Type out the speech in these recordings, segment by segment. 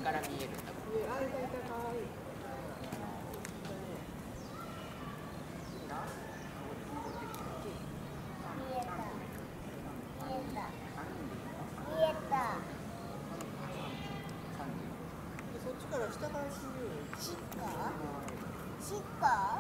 から見えるんだ。 あれがいたかわいい。そっちから下からしようよ。 シッカー？シッカー？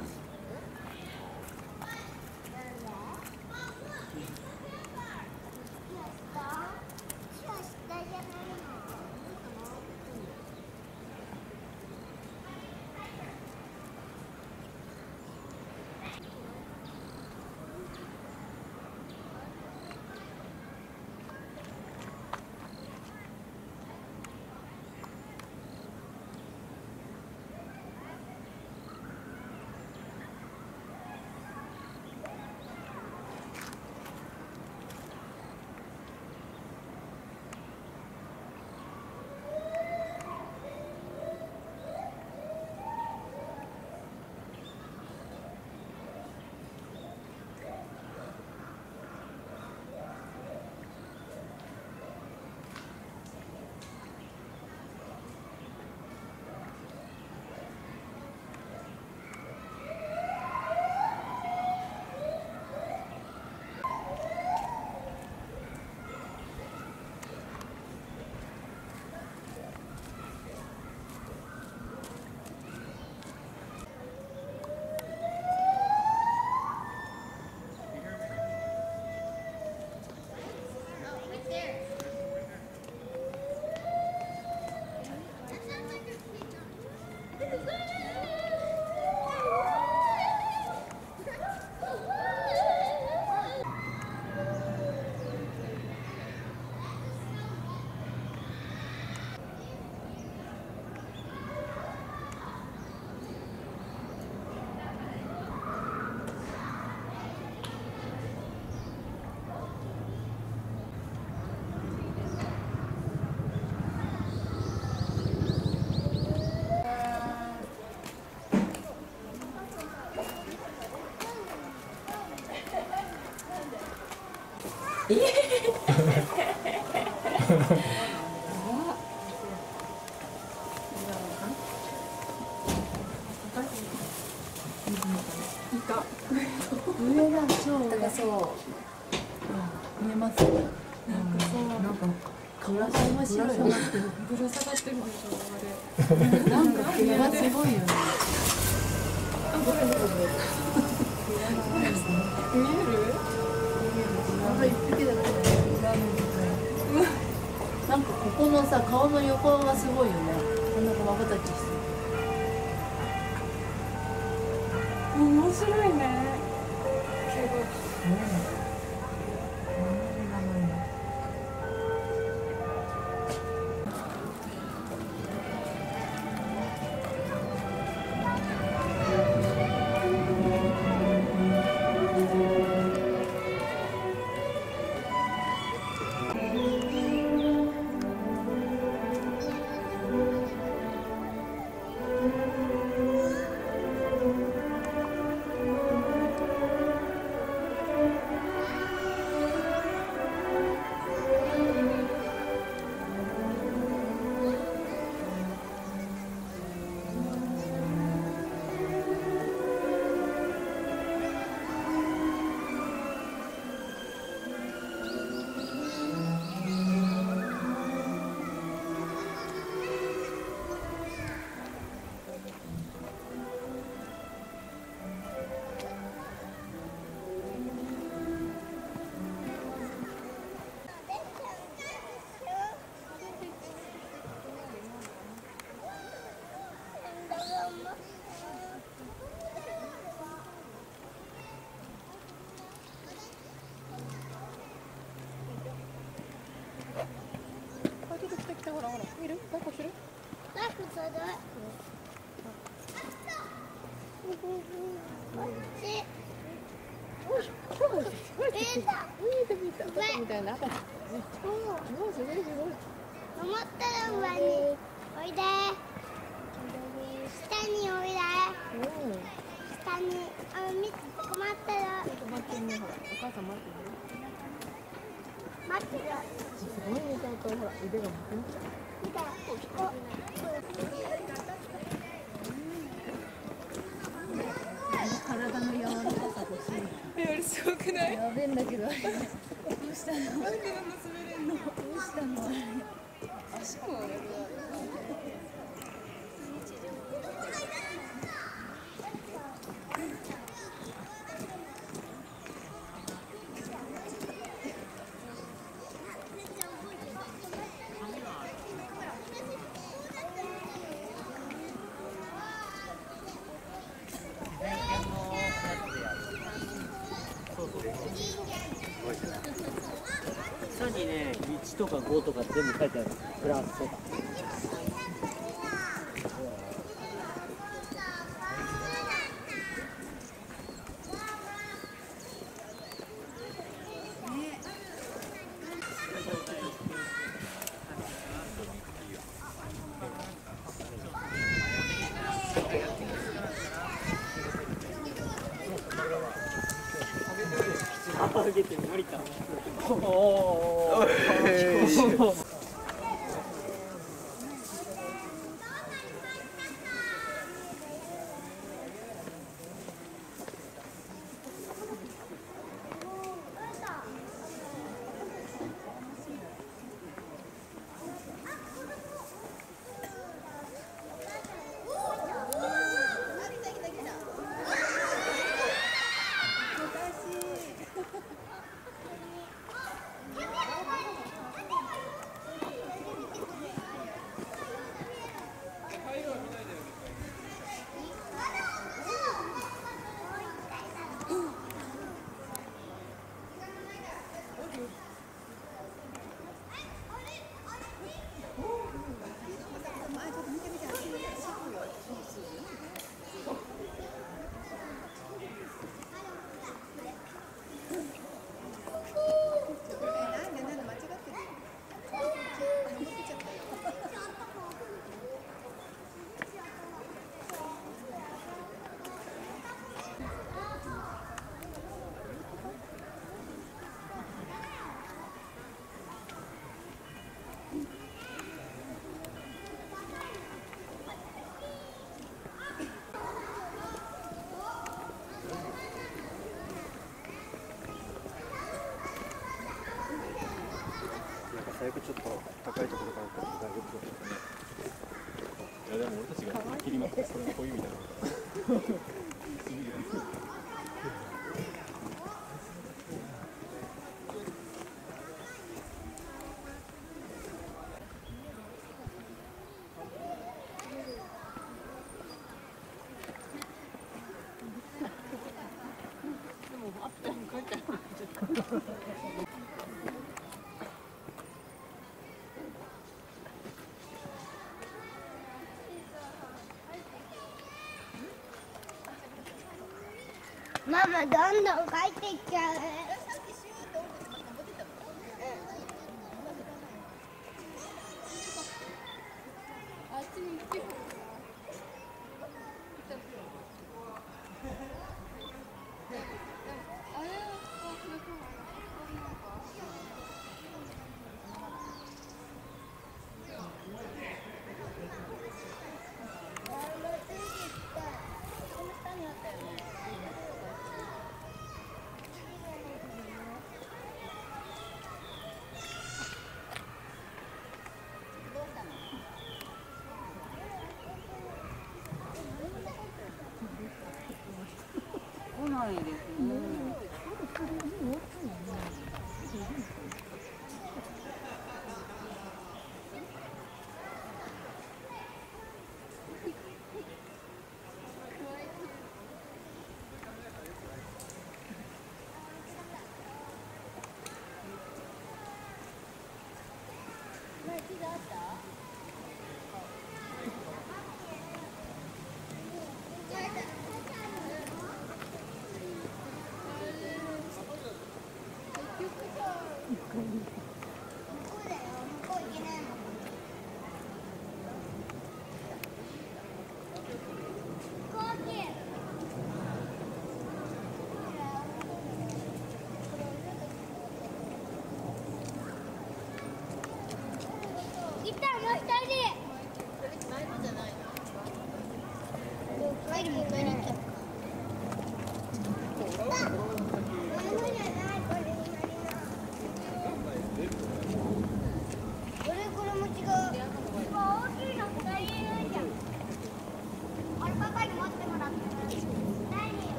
上が超高そう。 見えます。なんかぶら下がってる。ぶら下がってるでしょあれ。なんか毛がすごいよね。見える？ なんか一匹だけなんかここのさ顔の横がすごいよね。なんか瞬きしてる。 面白いね。ほらほら、いる？抱っこする？ 抱っこする。こっち。見えた。 見たみたいな赤ちゃん。すごいすごいすごい。 登ったら上においで。下においで。下に見て困ったら。 待ってんねほら、お母さん待ってる。 待ってる。 すごいねちゃんとほら腕が。 見た。ここ。 ごくない？ やべえんだけどあれどうしたの？ なんであんな滑れんの？ どうしたのあれ？ 足もあれだ。 下にね、1とか5とか全部書いてある。プラスとか。上げて無理か。おお。最悪ちょっと高いところから撮って大丈夫ですかね。いやでも俺たちが切りまくってそれのこういう意味だろう。 ママどんどん帰っていっちゃう。 あっちに来て。 来ないですね。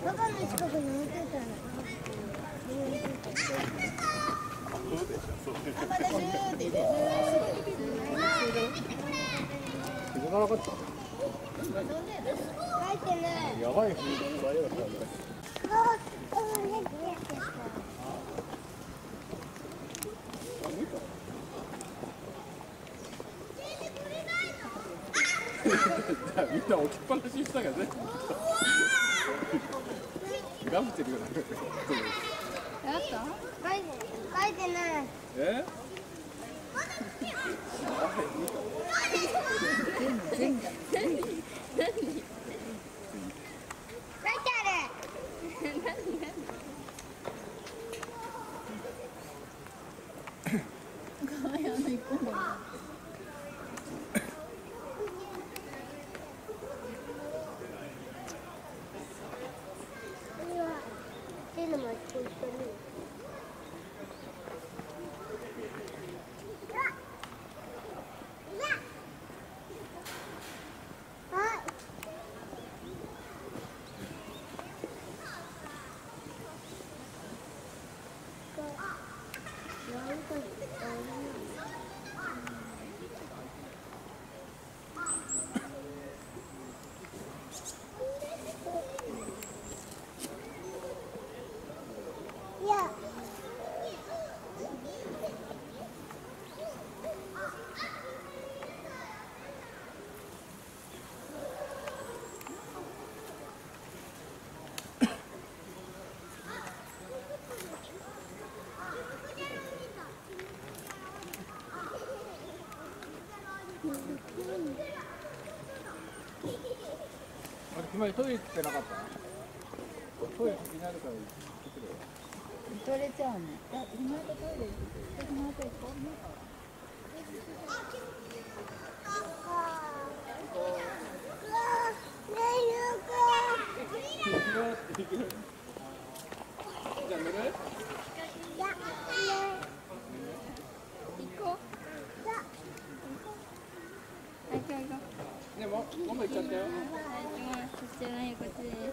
パパの近くに置いてたの。 まだシューって言って。 気づかなかった。 書いてない。 やばい雰囲気いっぱいあるからね。じゃあみんな置きっぱなしにしたからね。ガムてるよね。 やった？ 書いてない。 え？ 全部。 書いてある。 可愛い一個も。 これは手のマスコットに。 あれ、つまりトイレ行ってなかったトイレ気になるから行ってくれよ。 トイレちゃうね。今とトイレ行って。今と行こう。 じゃあ寝る？ 行こう。 ね、もう行っちゃったよ。 こちらにこっちです。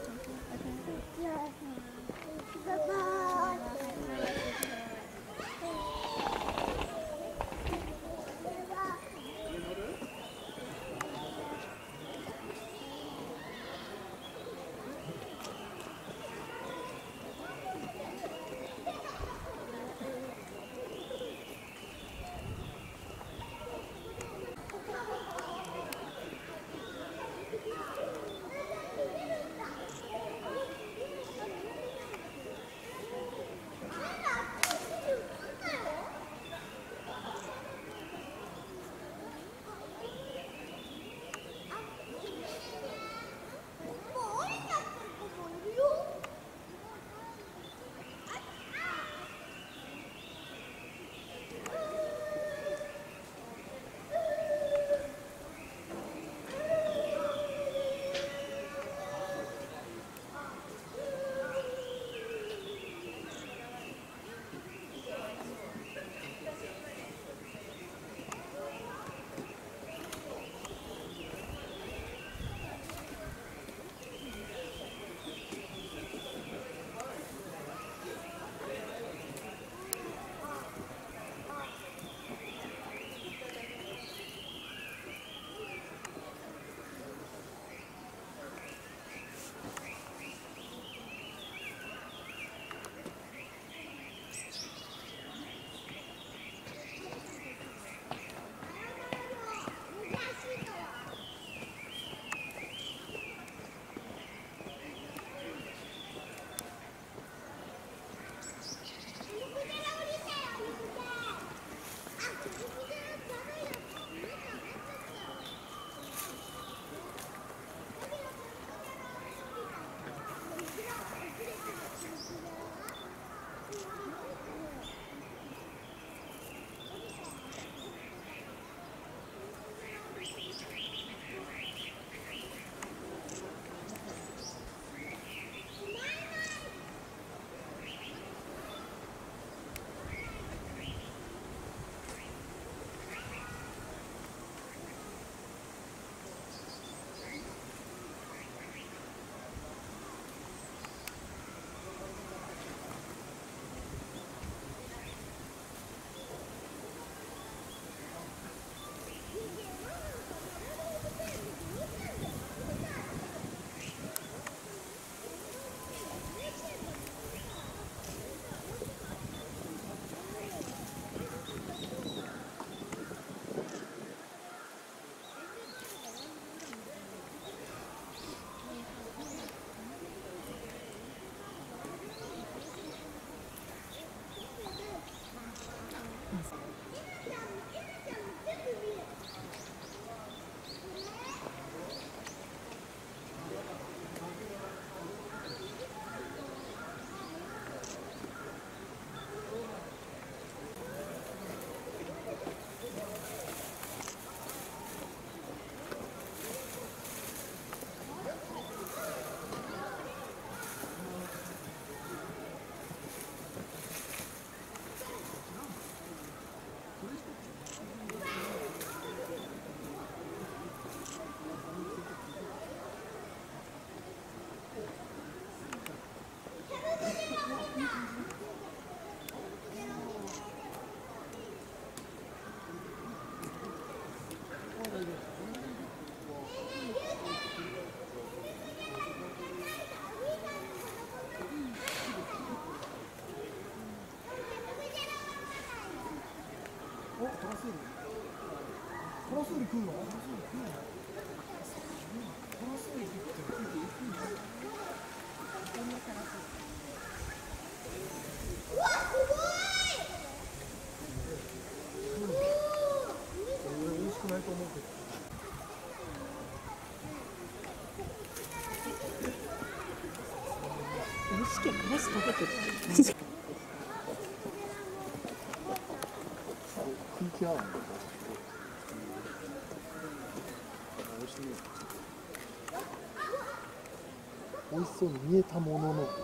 美味しそうに見えたものの。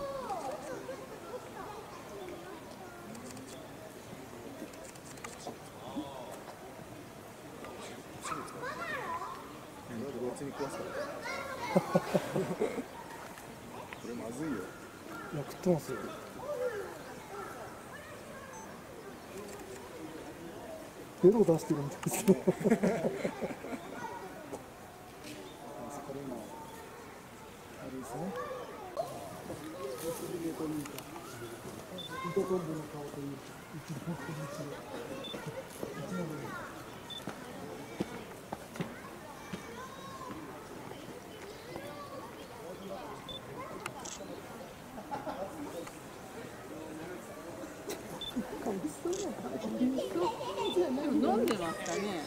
これまずいよ。 いや、食ってますよ。ベロ出してるみたいですよ。糸昆布の顔という一番こんにちは。 飲んでますかね。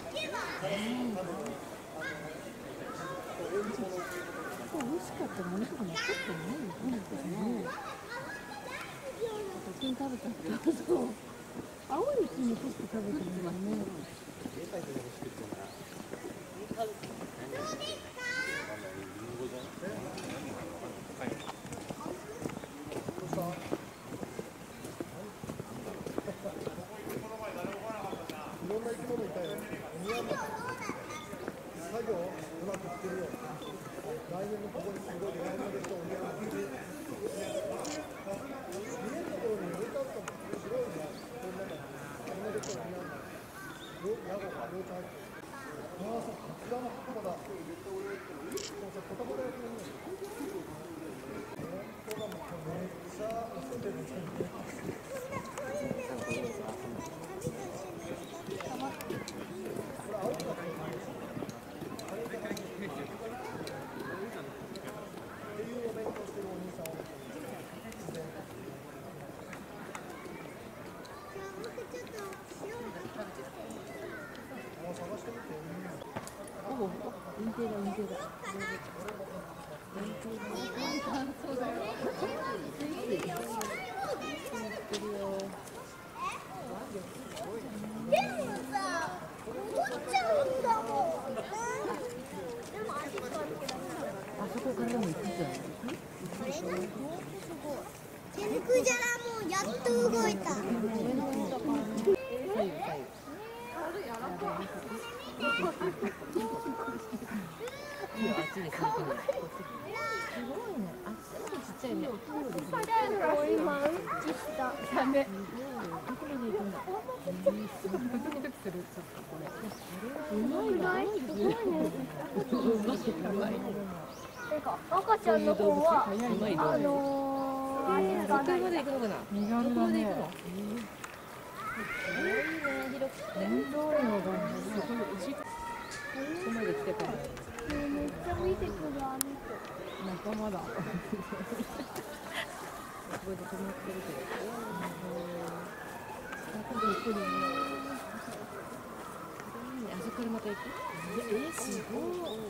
美味しかったものとかもちょっとないですね。普通に食べたけど、青い木に取って食べてるのね。 いろんな生き物いたよ。作業をうまくしてるよ。来年のここにすごい来年の人お庭が見えるところに置いてあったもん。白いね。こんなの。こんなでこう庭が。ヤゴが両手入ってる。ああ、そう、こちらの箱だ。そうそう、ポタポタやってるね。ここがもうめっちゃ遊んでるんですよね。 でもさ、取っちゃうんだもん。でも味変わるけど。 あそこからも行くじゃないですか。 手ぬくじゃらもやっと動いた。今うんちした。ダメ。なんか赤ちゃんの方は足がない。 まで行くのかな。 身軽だね。 ここまで来てから。 めっちゃ見てくるあの子。 仲間だ。 ここで止まってるけど。あそこからまた行く。すごい。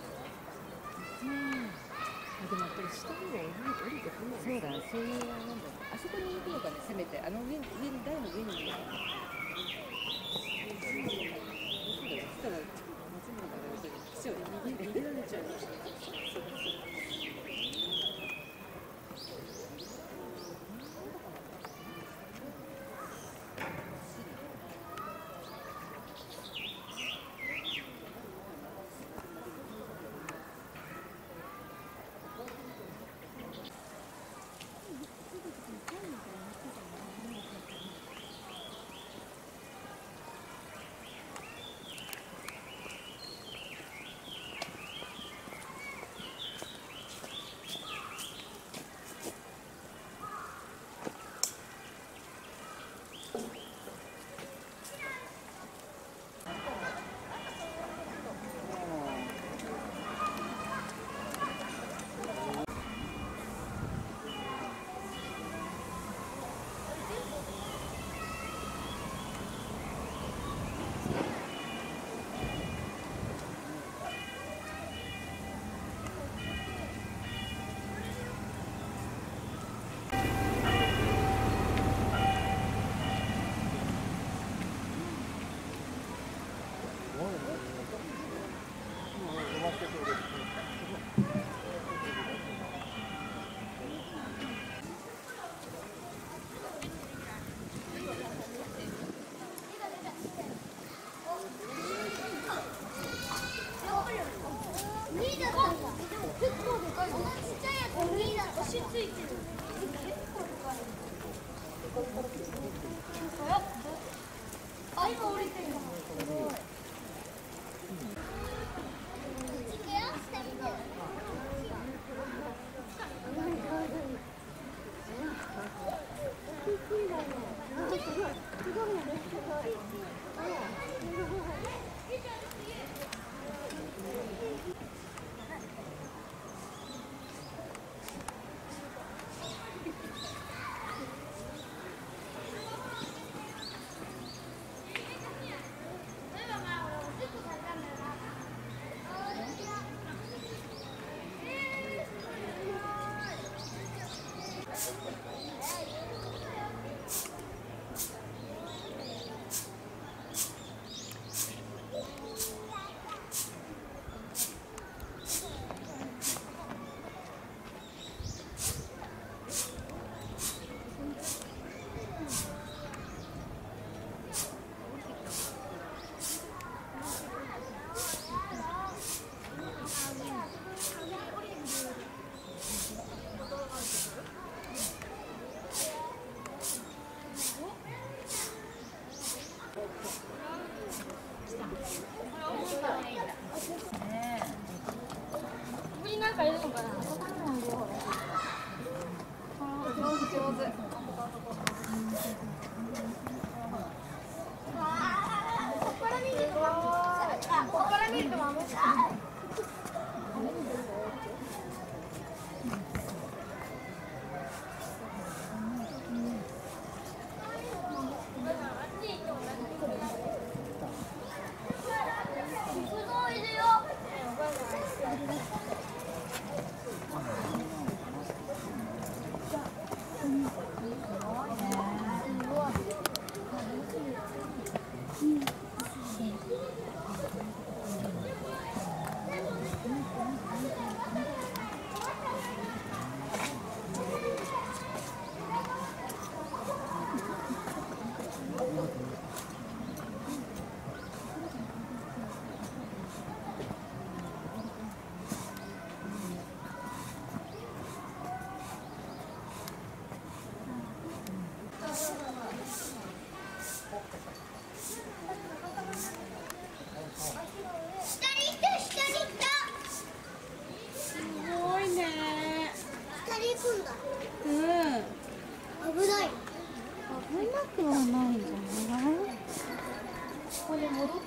でもやっぱり下にも降りてこない。そうだ、そういうなんだろう。あそこに行くのかね、せめてあの上台の上に。そしたら松村が来ちゃうよ。逃げられちゃう。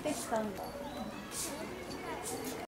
けてたんだ。